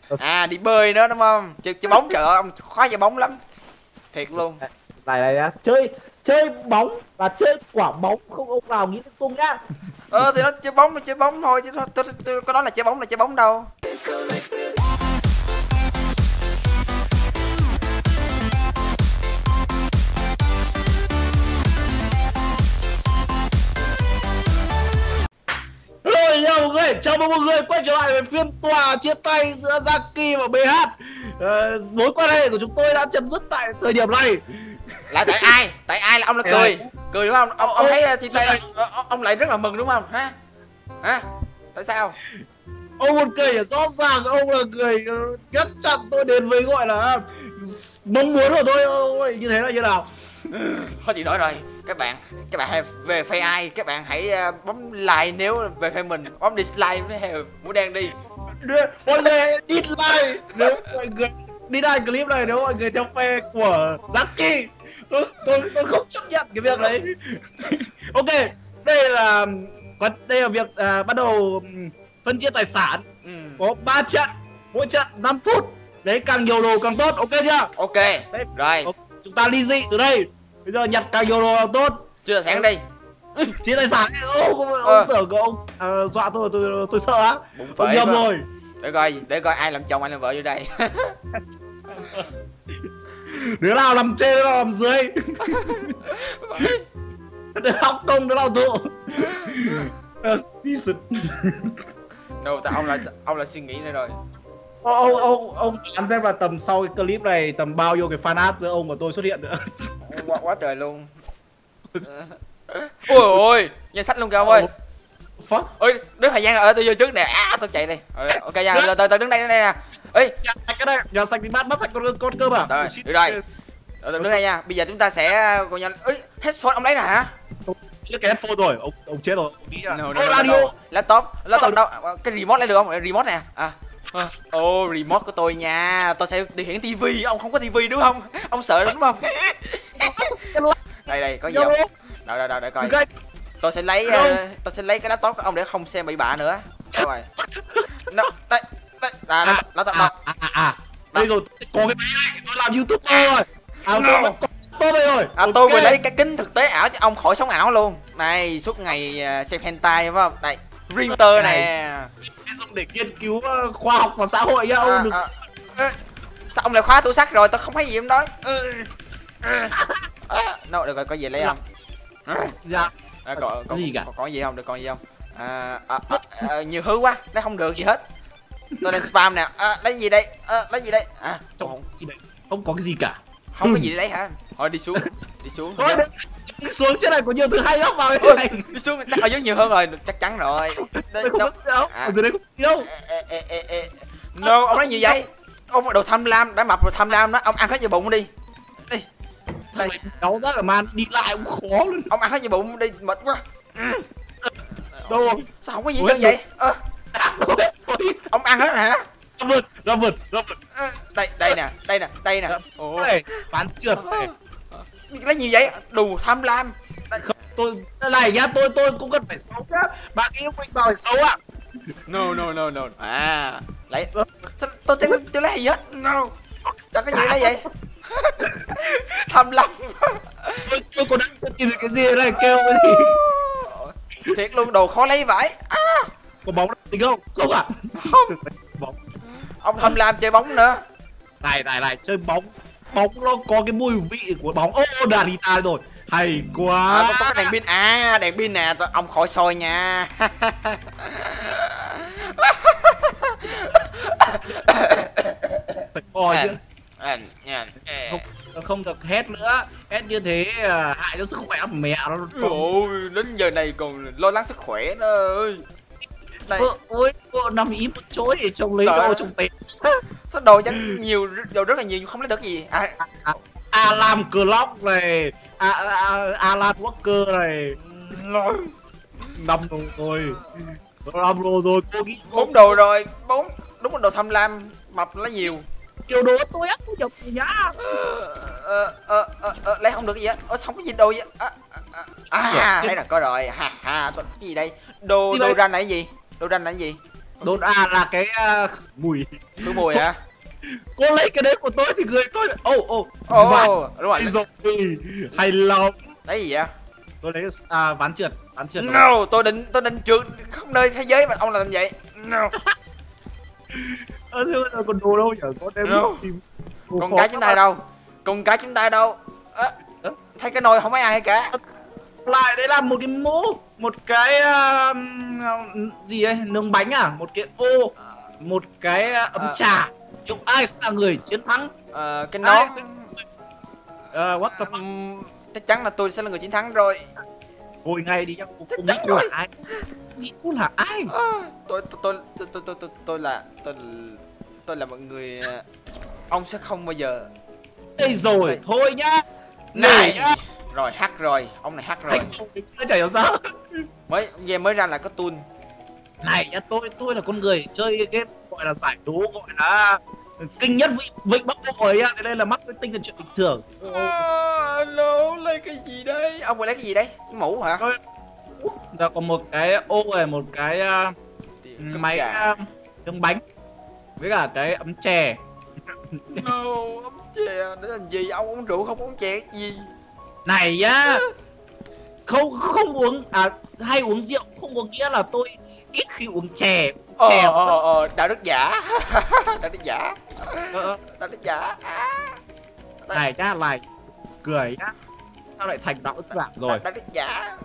À đi bơi nữa đúng không? Chơi bóng, trời ơi ông khoái chơi bóng lắm. Thiệt luôn. Này chơi chơi bóng và chơi quả bóng, không ông nào nghĩ lung tung nhá. Thì nó chơi bóng thôi chứ tôi có nói là chơi bóng đâu. Rồi nha mọi người, chào mừng mọi người quay trở lại với phiên tòa chia tay giữa Jackie và BH. Mối quan hệ của chúng tôi đã chấm dứt tại thời điểm này. Lại tại ai? Tại ai là ông là cười? Cười đúng không? Ông thấy chia tay ông lại rất là mừng đúng không? Hả? Hả? Tại sao? Ông buồn cười là rõ ràng ông là người ngăn chặn tôi đến với gọi là mong muốn của tôi. Ôi, như thế là như nào? Thôi chị nói rồi, các bạn hãy về phe ai, các bạn hãy bấm like nếu về phe mình, bấm dislike nếu mũi đen đi. Mọi người dislike nếu mọi người dislike clip này nếu mọi người theo phe của Jackie. Tôi không chấp nhận cái việc đấy. Ok, đây là việc bắt đầu phân chia tài sản. Có 3 trận, mỗi trận 5 phút. Đấy, càng nhiều đồ càng tốt, ok chưa? Ok. Đấy, rồi chúng ta ly dị từ đây. Bây giờ nhặt càng nhiều đồ càng tốt. chưa sáng đi. Chia tài sản. Ông tưởng của ông dọa tôi sợ á. Ông nhầm rồi. Để coi ai làm chồng ai làm vợ vô đây. Đứa nào làm trên đứa nào làm dưới. Đứa học công đứa nào tụ. No, ông là suy nghĩ nữa rồi. Ông đoán xem là tầm sau cái clip này tầm bao nhiêu cái fan art giữa ông và tôi xuất hiện nữa. Quá trời luôn. Ôi ôi, danh sách luôn kìa ông ơi. Fuck. Ôi, đứng thời gian rồi, tôi vô trước nè. Tôi chạy đi. Ok nha, tôi đứng đây nè. Ê, cái này, nhà sạch đi bắt thành con cơm à? Rồi, được rồi. Đứng đây nha. Bây giờ chúng ta sẽ cùng nhau. Ê, headphone ông lấy nè hả? Chết cái headphone rồi, ông chết rồi. No, laptop đâu? Cái remote lấy được không? Remote nè. Remote của tôi nha. Tôi sẽ điều khiển tivi, ông không có tivi đúng không? Ông sợ đúng không? Đây, có gì không? Đâu để coi. Tôi sẽ lấy cái laptop của ông để không xem bị bạ nữa. Rồi. Đây. Đây rồi, có cái máy này, tôi làm YouTuber rồi. Tôi mới lấy cái kính thực tế ảo cho ông khỏi sống ảo luôn. Này, suốt ngày xem hentai phải không? Đây, printer nè. Dùng để nghiên cứu khoa học và xã hội nha ông. Sao ông lại khóa tủ sắt rồi? Tôi không thấy gì em nói. Được rồi, có gì lấy không? Dạ. Có gì cả? Có gì không? Được còn gì không? Nhiều thứ quá, lấy không được gì hết. Tôi đang spam nè. Lấy gì đây? Không có cái gì cả. Không có gì để lấy hả? Thôi đi xuống. Đi xuống trên này có nhiều thứ hay lắm vào cái này. Đi xuống chắc ở dưới nhiều hơn rồi, chắc chắn rồi. Ở dưới đây không gì đâu. No, ông nói gì vậy? Ông đồ tham lam, đã mập rồi tham lam đó, ông ăn hết vào bụng đi. Đi. Đây. Đau rất là man, đi lại cũng khó luôn. Ông ăn hết vào bụng đi, mệt quá. Đâu? Sao không có gì hết vậy? Ông ăn hết hả? Ra vượt. Đây nè. Ôi, bán trượt này. Lấy gì vậy? Đồ tham lam. Tôi này nhá, tôi cũng cần phải xấu nhá. Bạn yêu mình bảo phải xấu ạ. No. Lấy. Tôi lấy gì hết? No. Sao cái gì lấy vậy? Tham lam. Tôi còn đang tìm cái gì này, kêu cái gì. Thiệt luôn, đồ khó lấy vãi. Có bóng tính không? Không à? Không. Bóng. Ông tham lam chơi bóng nữa. Này, chơi bóng. Bóng nó có cái mùi vị của bóng. Đàn guitar rồi. Hay quá. Có đèn pin đèn pin nè, ông khỏi soi nha. Không được hét nữa. Hét như thế hại cho sức khỏe của mẹ nó. Ôi, đến giờ này còn lo lắng sức khỏe nữa ơi. Đây. Ôi, nằm ý một chỗ để trông lấy đồ trông tiền. Sao đồ chắc nhiều, đồ rất là nhiều nhưng không lấy được gì. Alarm clock này, Alan Walker này. 5 đồ rồi. 5 đồ rồi, cô nghĩ 4 đồ rồi, 4. Đúng là đồ tham lam, mập lấy nhiều. Nhiều đồ tôi ác tôi chụp gì nhá. Lấy không được cái gì á. Không có gì đồ gì á. Thấy là có rồi. Cái gì đây? Đồ ranh là cái gì? Đồ ranh là cái gì? Đồn à là cái mùi. Khử mùi hả? Cô lấy cái đấy của tôi thì người tôi Ồ, đúng rồi. rồi hay lắm. Đấy gì vậy? Tôi lấy ván trượt No, tôi định trượt khắp nơi thế giới mà ông làm vậy. No. Thế bây còn đồ đâu nhở? Có đem tìm Con cá chúng ta đâu? Con cá chúng ta đâu? Thấy cái nồi không thấy ai hay cả. Lại đấy là một cái mũ, một cái gì ấy, nướng bánh à, một cái ô, một cái ấm trà. Chúc ai sẽ là người chiến thắng? Cái nón. What the fuck? Chắc chắn là tôi sẽ là người chiến thắng rồi. Ngồi ngay đi nhá, cô nghĩ cô là ai? Nghĩ cô là ai? Tôi là một người. Ông sẽ không bao giờ. Đây rồi, thôi nhá. Này. Rồi hack rồi, ông này hack rồi. Chả hiểu sao. Mới ra là có tool. Này nhá, tôi là con người chơi game gọi là giải đố, gọi là kinh nhất vịnh Bắc Bộ ấy, thế nên là mắc cái tinh là chuyện bình thường. Alo, lấy cái gì đây? Ông vừa lấy cái gì đấy? Cái mũ hả? Giờ còn một cái ô này, một cái máy nướng bánh với cả cái ấm chè. No, ấm chè để làm gì? Ông uống rượu không uống chè cái gì? Này nhá, không uống hay uống rượu không có nghĩa là tôi ít khi uống chè. Đạo đức giả. Đạo đức giả. Đạo đức giả. Này nhá, này cười nhá, sao lại thành đạo đức giả rồi? Đạo đức giả.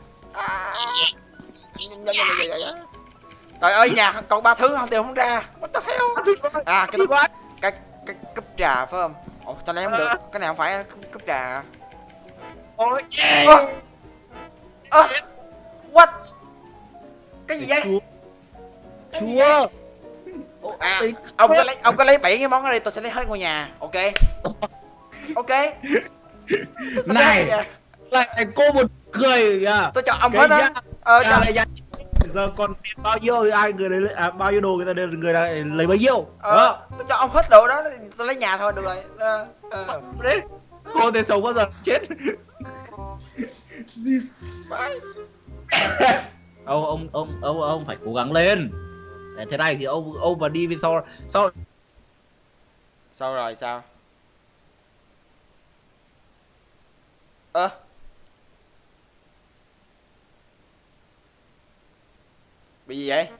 Trời ơi, nhà còn 3 thứ không tìm không ra. What the hell? Cái cúp trà phải không? Ồ, sao lấy không được? Cái này không phải cúp trà hả? Ôi what? Cái gì vậy? Chúa. Ông có lấy 7 cái món ở đây, tôi sẽ lấy hết ngôi nhà. Ok. Này lại cô một cười à? Tôi cho ông hết á. Giờ còn tiền bao nhiêu ai người đấy bao nhiêu đồ người ta đều người ta lấy bấy nhiêu. Tôi cho ông hết đồ đó, tôi lấy nhà thôi được rồi. Đấy. Cô thể sống bao giờ chết. Ông phải cố gắng lên. Để thế này thì ông mà đi với sao rồi sao? Bị gì vậy?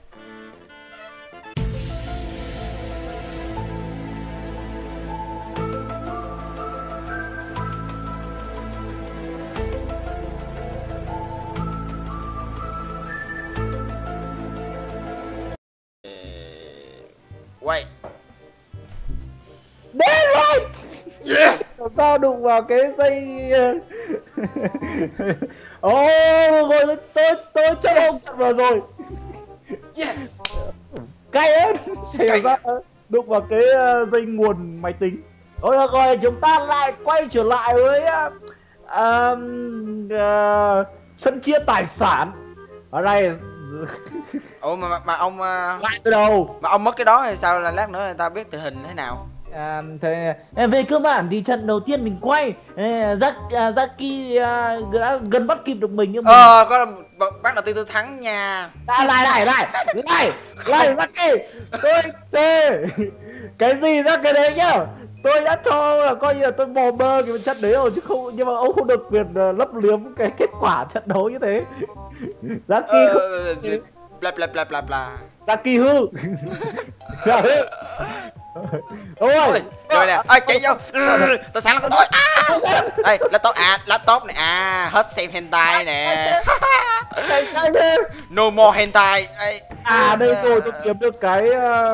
Quay. Đến rồi. Yes. Sao đụng vào cái dây. Rồi tôi cho ông thật vào rồi. Yes. Cay ấy. Chả hiểu sao đụng vào cái dây nguồn máy tính. Thôi được rồi, chúng ta lại quay trở lại với phân chia tài sản. Ở đây. Ủa mà ông lại từ đầu. mà ông mất cái đó thì sao, là lát nữa người ta biết tình hình thế nào? Về cơ bản thì trận đầu tiên mình quay Zaki đã gần bắt kịp được mình nhưng có bắt đầu tiên tôi thắng nha. Lại Zaki, tôi cái gì ra cái đấy nhá, tôi đã cho là coi như là tôi mò mơ cái trận đấy rồi chứ không, nhưng mà ông không được quyền lấp liếm cái kết quả trận đấu như thế. Zaki bla Zaki hư. Ôi rồi nè, chạy vô. Tôi sáng là tôi. Đây, laptop này hết xem hentai nè. No more hentai. Đây rồi, tôi kiếm được cái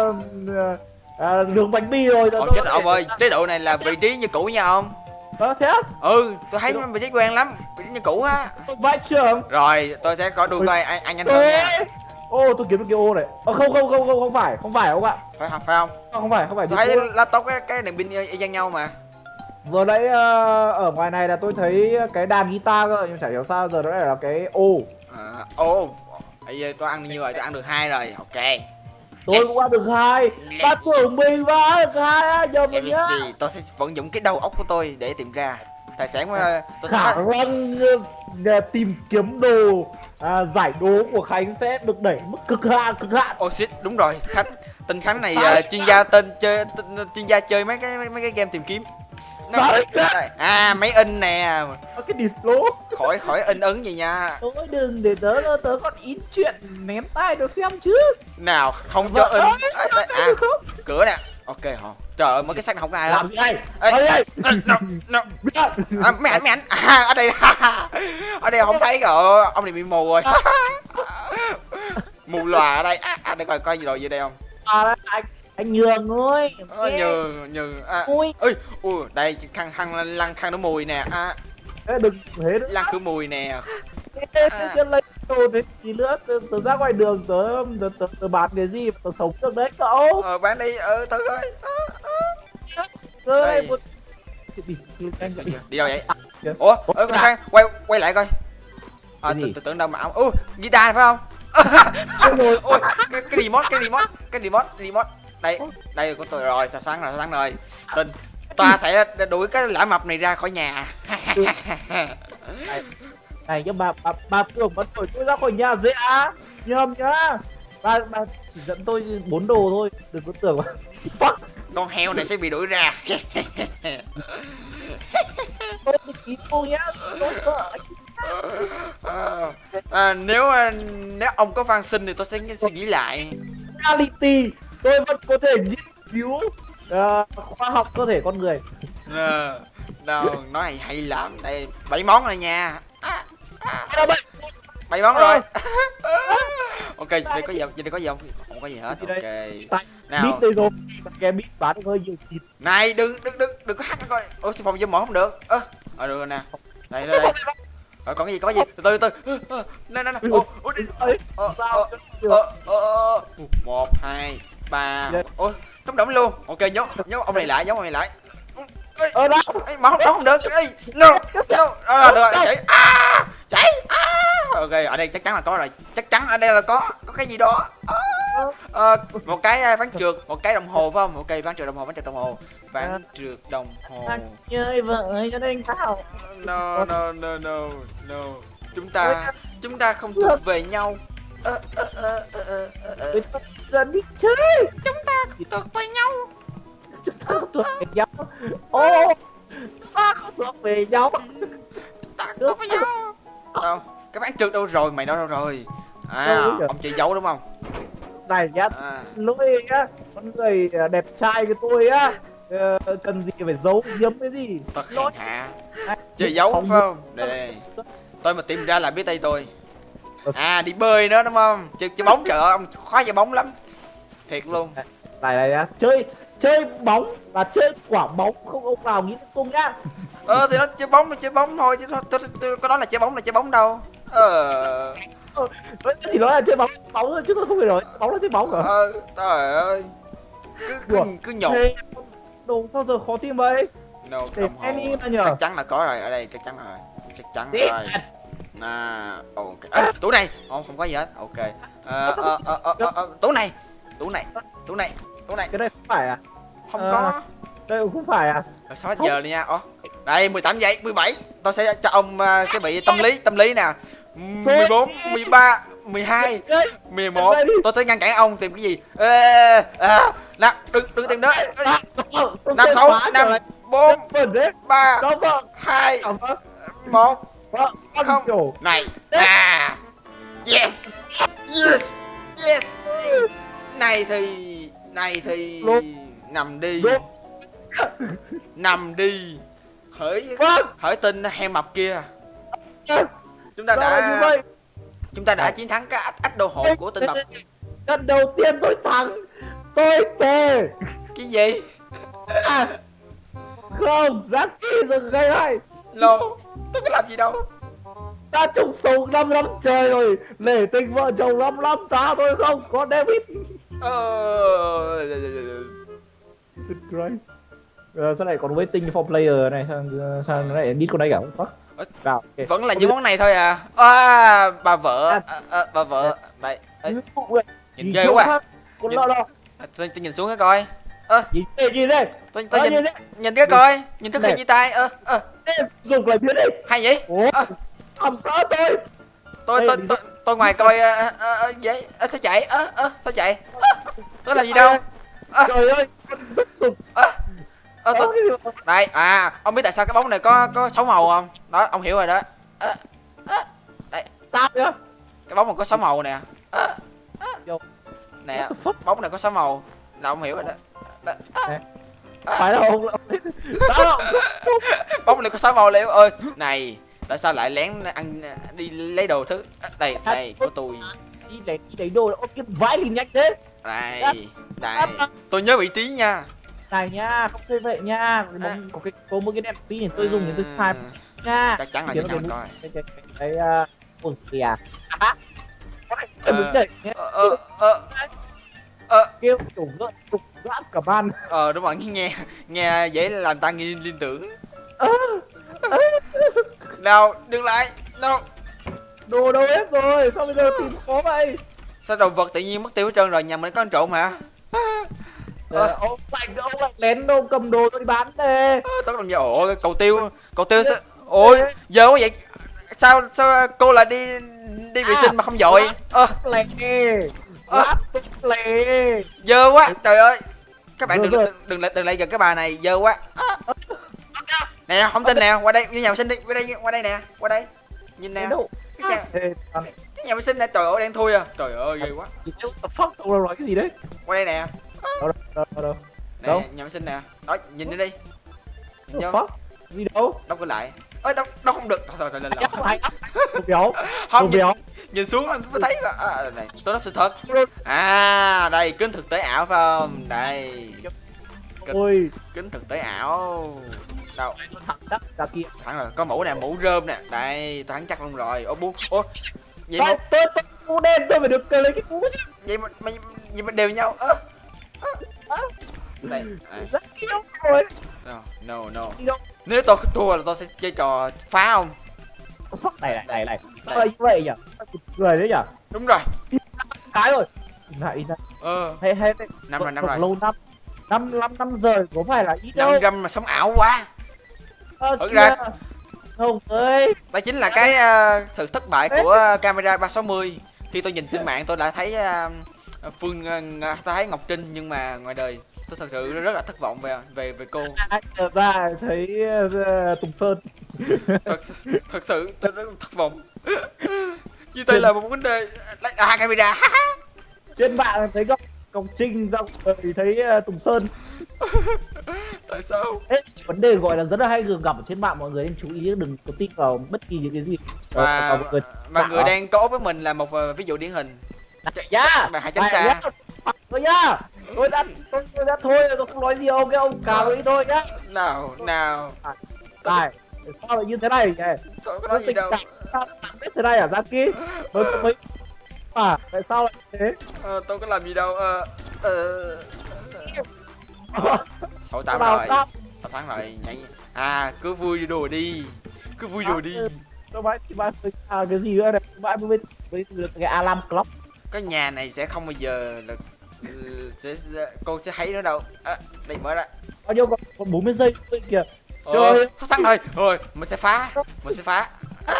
đường bánh bi rồi. Chết ông ơi, chế độ này là vị trí như cũ nha ông. Thế á? Tôi thấy vị trí quen lắm, vị trí như cũ á. Vãi trưởng. Rồi, tôi sẽ có đùa coi anh nhanh hơn nha. Tôi kiếm được cái ô này. Không phải ông ạ. Phải không? Không phải. Tôi thấy laptop cái đèn pin y chang nhau mà. Vừa nãy ở ngoài này là tôi thấy cái đàn guitar cơ, nhưng chả hiểu sao giờ nó lại là cái ô. Bây giờ tôi ăn bao nhiêu rồi? Tôi ăn được 2 rồi. Ok. Tôi cũng ăn được 2. Ta tưởng mình và ăn được 2 á, giờ mình nhá. Tôi sẽ vận dụng cái đầu óc của tôi để tìm ra. tài sản tôi khả sẽ năng tìm kiếm đồ giải đố của Khánh sẽ được đẩy mức cực hạn. oh shit, đúng rồi Khánh, tên Khánh này chuyên gia chơi mấy cái game tìm kiếm. Đấy. Máy in nè, Có cái dislo. khỏi in ấn gì nha. Thôi đừng để tớ còn ít chuyện ném tay được xem chứ. Nào không cho in. Cửa nè, ok hả? Trời ơi, mấy cái xác này không có ai Làm hết. gì đây? Ê, no. Mấy ảnh ở đây ở đây không thấy rồi, ông này bị mù rồi. Mù lòa ở đây. Để coi gì rồi gì đây không? Anh nhường thôi. Nhường Ui. ui đây lăng khăn nó mùi nè. Đừng thế nữa. Lăng khử mùi nè. Tớ lấy đồ thế gì nữa, tớ ra ngoài đường tớ bán cái gì mà tớ sống được đấy cậu. Bán đi, tớ ơi. Tớ Đây. này một Đi đâu vậy? Ủa, khoan, quay lại coi. Tôi tưởng đâu mà guitar phải không? Ôi, cái remote. Đây của tôi rồi, sáng rồi. Ta sẽ đuổi cái lã mập này ra khỏi nhà. này nhưng mà bà tưởng vẫn đuổi tôi ra khỏi nhà dễ á, nhầm nhá. Bà chỉ dẫn tôi 4 đồ thôi, đừng có tưởng mà. Con heo này sẽ bị đuổi ra. Tôi ý cô nhá, tôi sợ. Nếu ông có van xin thì tôi sẽ suy nghĩ lại. Reality, tôi vẫn có thể nghiên cứu khoa học cơ thể con người. Đâu, nói này hay lắm. Đây 7 món rồi nha. Đâu 7 món rồi. Ok, đây có gì không? Không có gì hết. Ok. Nào. Bít đây rồi, cái bít bán được hơi nhiều thịt. Này đừng có hack nó coi. Ôi phòng vô mỏ không được. Được rồi nè. Đây. Rồi còn cái gì? Từ từ. Nè. Sao? 1 2 3. Ôi, trống rỗng luôn. Ok, nhốt ông này lại, Đâu? Mà không được. No. Được rồi, chạy. Ok, ở đây chắc chắn là có rồi. Chắc chắn ở đây là có cái gì đó. Một cái ván trượt, một cái đồng hồ phải không? Ok, ván trượt đồng hồ. Ván trượt đồng hồ. Anh chơi vợ ơi cho nên sao? No. Chúng ta không thuộc về nhau. Dân đi chơi. Chúng ta không thuộc về nhau. Chúng ta không thuộc về nhau. Ô, chúng ta không thuộc về nhau. Đâu? Cái ván trượt đâu rồi? Mày nói đâu rồi? Ông chơi giấu đúng không? Này nhá, lỗi á, con người đẹp trai của tôi á, cần gì phải giấu giếm cái gì? Tôi hèn hạ. Chơi giấu phải không? Đây. Tôi mà tìm ra là biết tay tôi. Đi bơi nữa đúng không? Chơi bóng, trời ơi, ông khoái chơi bóng lắm. Thiệt luôn. Này á, chơi bóng và chơi quả bóng không ông nào nghĩ cùng nhá. Thì nó chơi bóng thôi chứ tôi có nói là chơi bóng đâu. Chỉ nói là chơi bóng thôi chứ tôi không phải nói bóng là chơi bóng hả? Trời ơi. Cứ nhột. Đồ sao giờ khó tìm vậy? No, chắc chắn là có rồi ở đây, chắc chắn rồi. Ok. Tủ này. Không có gì hết. Ok. Tủ này. Cái đây không phải à? Không có. Đây cũng không phải à? Rồi 6 giờ đi nha. Đây 18 giây, 17. Tôi sẽ cho ông sẽ bị tâm lý nè. 14, 13, 12, 11. Tôi sẽ ngăn cản ông tìm cái gì. Nào, đừng tìm nữa. 5 khẩu, 5 4 3 2 1 không. Này. Yes. Này thì nằm đi. Hỡi tên heo mập kia. Chúng ta đã chiến thắng cái ách đồ hộ của tên mập. Lần đầu tiên tôi thắng. Tôi thề. Cái gì? Không, Jackie dừng gây này. Tôi có làm gì đâu. Ta chung sống 5 năm trời rồi. Nể tình vợ chồng 5 năm ta thôi không có David. Sao này còn waiting for player này, sao nó lại biết con này cả không có. Vẫn là những món này thôi à. Bà vợ. Đây. Nhìn ghê quá. Tôi nhìn xuống cái coi. Gì đây? Tôi nhìn cái coi, nhìn thức khi chia tay. Dùng lại biến đi. Hay vậy? Làm sao Tôi ngoài coi vậy. Sao chạy? Sao chạy? Tôi làm gì đâu? Trời ơi, rất sụp. Đây, ông biết tại sao cái bóng này có 6 màu không? Đó, ông hiểu rồi đó. Đây. Sao vậy? Cái bóng này có 6 màu nè. Nè, bóng này có 6 màu. Là ông hiểu rồi đó. Phải đâu? Đó. Bóng này có 6 màu liệu ơi. Này, tại sao lại lén ăn đi lấy đồ thứ? Đây của tôi. Đi lấy đồ ôm cái vãi liền nhanh thế. Đây. Tôi nhớ vị trí nha. Này nha, không chơi vậy nha. Có một cái đèn pin này tôi dùng thì tôi xài nha. Chắc chắn là như nào coi. Cái ủa kìa. Kêu trùng gấp cả ban. Đúng rồi, nghe dễ làm ta liên tưởng. Nào, đừng lại. Đâu? Đồ đâu hết rồi, sao bây giờ tìm có vậy? Sao đồ vật tự nhiên mất tiêu hết trơn rồi, nhà mình có ăn trộm hả? Ông lại lén đâu cầm đồ tôi đi bán nè. Tôi làm gì? Ủa, cầu tiêu sao? Ôi, giờ quá vậy. Sao cô lại đi vệ sinh mà không dội? Lẹ. Dơ quá, trời ơi. Các bạn đừng lại gần cái bà này, dơ quá. Nè, không tin nè, qua đây, như nhà vệ sinh đi, qua đây nè, qua đây. Nhìn nè. Cái nhà vệ sinh này, trời ơi, đen thui à. Trời ơi, ghê quá. Đâu nói cái gì đấy? Qua đây nè. Đâu? Nè, nhà vệ sinh nè. Đó, nhìn đi. Gì đâu? Đóng cửa lại. Ơi, đâu không được. Thôi lên lộn. Không, nhìn xuống mới thấy này, tôi nói sự thật. Đây, kính thực tế ảo phải không? Đây. Kính thực tế ảo. Đâu? Thẳng rồi, có mũ nè, mũ rơm nè. Đây, tôi thắng chắc luôn rồi. Vậy mũ đen tôi phải được lấy cái mũ chứ. Vậy mà đều nhau. Đây. Rất kêu rồi. No. Nếu tôi thua là tôi sẽ chơi trò phá không? Này. Sao như vậy nhỉ? Người đấy nhỉ? Đúng rồi. Cái rồi. Hay 5 rồi. Lâu 5 giờ có phải là ít đâu. 500 mà sống ảo quá. Thật ra không ơi. Đó chính là cái sự thất bại của camera 360. Khi tôi nhìn trên mạng tôi đã thấy tôi thấy Ngọc Trinh, nhưng mà ngoài đời tôi thật sự rất là thất vọng về cô. Ra thấy Tùng Sơn. thật sự tôi rất thất vọng. Chia tay là một vấn đề. Camera. Trên mạng thấy Ngọc Trinh, thì thấy Tùng Sơn. Tại sao? Vấn đề gọi là rất là hay thường gặp ở trên mạng, mọi người nên chú ý đừng có tin vào bất kỳ những cái gì. Và người đang có với mình là một ví dụ điển hình. Bạn hãy tránh xa. Thôi nhá. Tôi đã thôi, tôi không nói gì ông, cái ông cào đi thôi nhá. Nào. Này, sao lại như thế này nhỉ? Tôi có nói gì đâu. Sao biết thế này à, Giang Ký? Tại sao lại thế? Tôi có làm gì đâu. 68 rồi. Tao thắng rồi, nhảy. Cứ vui đùa đi. Tôi nói thì bạn cái gì nữa này? Bạn với cái alarm clock. Cái nhà này sẽ không bao giờ là cô sẽ thấy nữa đâu. Đây mở ra. Bao nhiêu còn 40 giây kìa. Trời, sắp thắng rồi. Rồi, mình sẽ phá.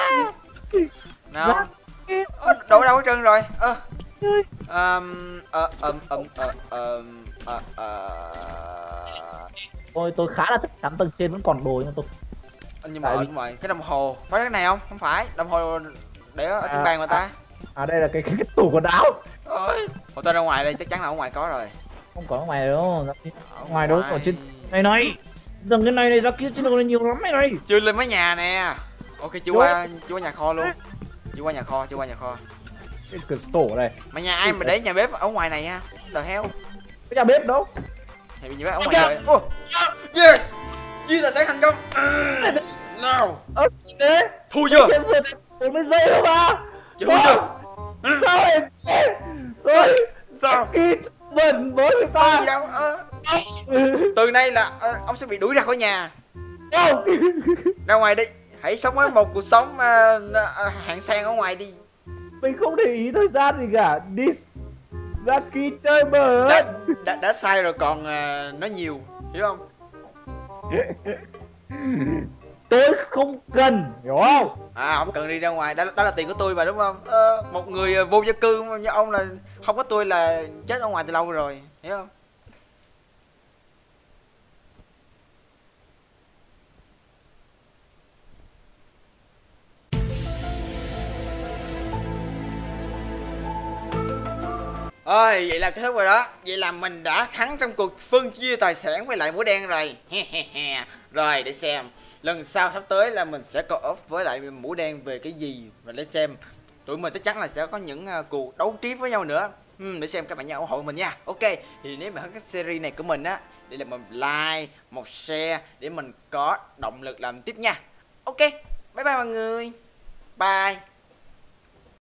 Nào. Đổ đâu hết trơn rồi. Tôi khá là chắc chắn tầng trên vẫn còn đồ, nhưng tôi nhưng mà đúng rồi, cái đồng hồ phải cái này không? Không phải, đồng hồ để ở trên bàn người ta. Đây là cái tủ quần áo. Ôi, tôi ra ngoài đây, chắc chắn là ở ngoài có rồi. Không có ở ngoài đâu, ngoài đâu, ở trên này. Đừng cái này ra kia trên đường này nhiều lắm này. Chưa lên mái nhà nè. Ok, chưa qua nhà kho luôn. Chưa qua nhà kho. Cái cửa sổ này. Mà nhà ai mà để nhà bếp ở ngoài này ha? Đời heo. Cái nhà bếp đâu? Thì nhà bếp ở ngoài rồi. Yes. Chia tài sản thành công. Nào. Thu chưa? 40 giây đâu mà. Chưa chưa? Sao? Mình với người ta. Gì đâu. Từ nay là ông sẽ bị đuổi ra khỏi nhà. Ra ngoài đi. Hãy sống với một cuộc sống hạng sang ở ngoài đi. Mình không để ý thời gian gì cả. Lucky chơi bời. Đã sai rồi còn nói nhiều, hiểu không? Tôi không cần, hiểu không? Không cần đi ra ngoài, đó là tiền của tôi mà, đúng không? Một người vô gia cư như ông là không có tôi là chết ở ngoài từ lâu rồi, hiểu không? Ôi, vậy là kết thúc rồi đó. Vậy là mình đã thắng trong cuộc phân chia tài sản với lại Mũ Đen rồi. Rồi, để xem lần sau sắp tới là mình sẽ co-op với lại Mũ Đen về cái gì. Và để xem tụi mình chắc chắn là sẽ có những cuộc đấu trí với nhau nữa. Để xem các bạn nhớ ủng hộ mình nha. Ok, thì nếu mà thích cái series này của mình á, để là một like, một share để mình có động lực làm tiếp nha. Ok, bye bye mọi người. Bye.